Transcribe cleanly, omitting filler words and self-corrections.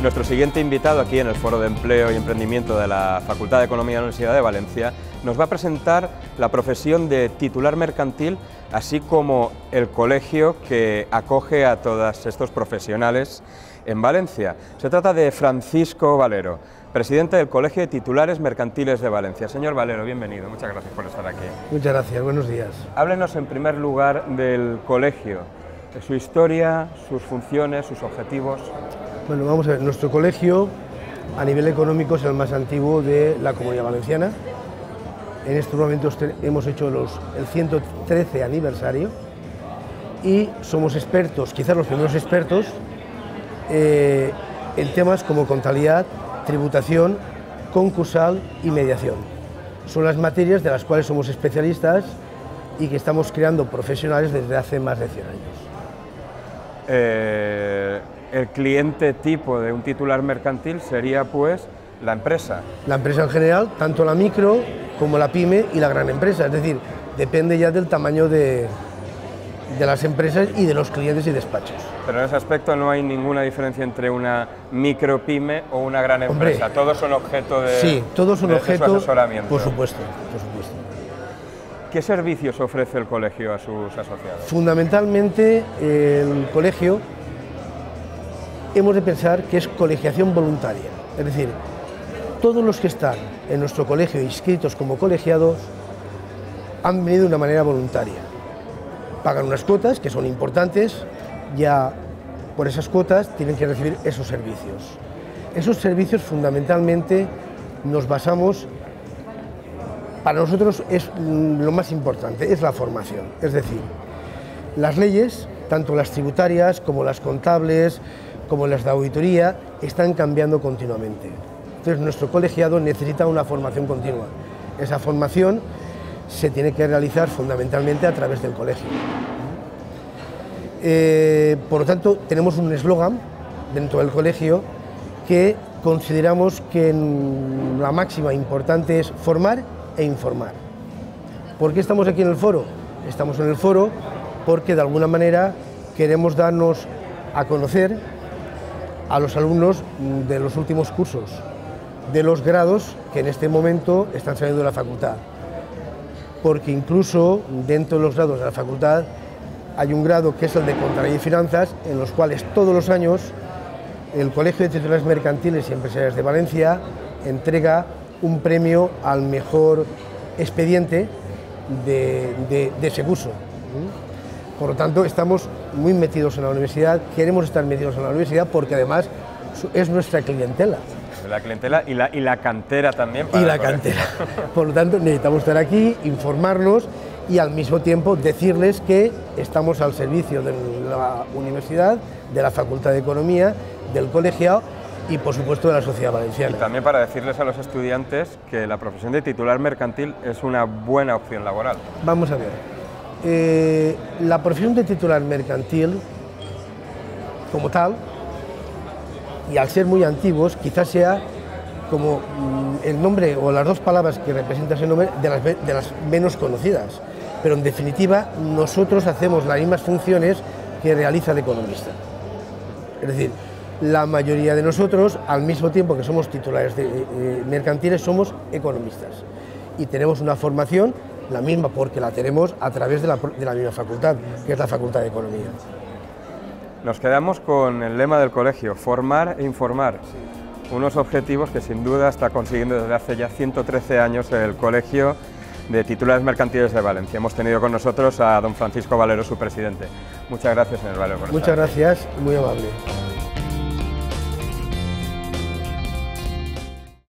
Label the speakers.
Speaker 1: Nuestro siguiente invitado aquí en el Foro de Empleo y Emprendimiento de la Facultad de Economía de la Universidad de Valencia nos va a presentar la profesión de titular mercantil, así como el colegio que acoge a todos estos profesionales en Valencia. Se trata de Francisco Valero, presidente del Colegio de Titulares Mercantiles de Valencia. Señor Valero, bienvenido, muchas gracias por estar aquí.
Speaker 2: Muchas gracias, buenos días.
Speaker 1: Háblenos en primer lugar del colegio, de su historia, sus funciones, sus objetivos.
Speaker 2: Bueno, vamos a ver, nuestro colegio a nivel económico es el más antiguo de la Comunidad Valenciana. En estos momentos hemos hecho el 113 aniversario y somos expertos, quizás los primeros expertos, en temas como contabilidad, tributación, concursal y mediación. Son las materias de las cuales somos especialistas y que estamos creando profesionales desde hace más de 100 años.
Speaker 1: El cliente tipo de un titular mercantil sería pues la empresa.
Speaker 2: La empresa en general, tanto la micro como la pyme y la gran empresa, es decir, depende ya del tamaño de las empresas y de los clientes y despachos.
Speaker 1: Pero en ese aspecto no hay ninguna diferencia entre una micropyme o una gran empresa.
Speaker 2: Hombre,
Speaker 1: todos son objeto de,
Speaker 2: sí, todos son objeto,
Speaker 1: su asesoramiento.
Speaker 2: Por supuesto, por supuesto.
Speaker 1: ¿Qué servicios ofrece el colegio a sus asociados?
Speaker 2: Fundamentalmente el colegio hemos de pensar que es colegiación voluntaria, es decir, todos los que están en nuestro colegio inscritos como colegiados han venido de una manera voluntaria. Pagan unas cuotas que son importantes, ya por esas cuotas tienen que recibir esos servicios. Esos servicios fundamentalmente nos basamos, para nosotros es lo más importante, es la formación, es decir, las leyes, tanto las tributarias como las contables, como las de auditoría, están cambiando continuamente. Entonces nuestro colegiado necesita una formación continua. Esa formación se tiene que realizar fundamentalmente a través del colegio. Por lo tanto, tenemos un eslogan dentro del colegio que consideramos que la máxima importante es formar e informar. ¿Por qué estamos aquí en el foro? Estamos en el foro porque de alguna manera queremos darnos a conocer a los alumnos de los últimos cursos, de los grados que en este momento están saliendo de la facultad. Porque incluso dentro de los grados de la facultad hay un grado que es el de Contabilidad y Finanzas, en los cuales todos los años el Colegio de Titulares Mercantiles y Empresariales de Valencia entrega un premio al mejor expediente de ese curso. Por lo tanto, estamos muy metidos en la universidad, queremos estar metidos en la universidad porque además es nuestra clientela.
Speaker 1: La clientela y la cantera también.
Speaker 2: Y la cantera. Por lo tanto, necesitamos estar aquí, informarnos y al mismo tiempo decirles que estamos al servicio de la universidad, de la Facultad de Economía, del colegiado y por supuesto de la sociedad valenciana.
Speaker 1: Y también para decirles a los estudiantes que la profesión de titular mercantil es una buena opción laboral.
Speaker 2: Vamos a ver. La profesión de titular mercantil, como tal, y al ser muy antiguos, quizás sea como el nombre o las dos palabras que representan ese nombre de las menos conocidas. Pero en definitiva, nosotros hacemos las mismas funciones que realiza el economista. Es decir, la mayoría de nosotros, al mismo tiempo que somos titulares mercantiles, somos economistas. Y tenemos una formación la misma porque la tenemos a través de la misma facultad, que es la Facultad de Economía.
Speaker 1: Nos quedamos con el lema del colegio, formar e informar. Sí. Unos objetivos que sin duda está consiguiendo desde hace ya 113 años el Colegio de Titulares Mercantiles de Valencia. Hemos tenido con nosotros a don Francisco Valero, su presidente. Muchas gracias, señor Valero.
Speaker 2: Muchas gracias, muy amable.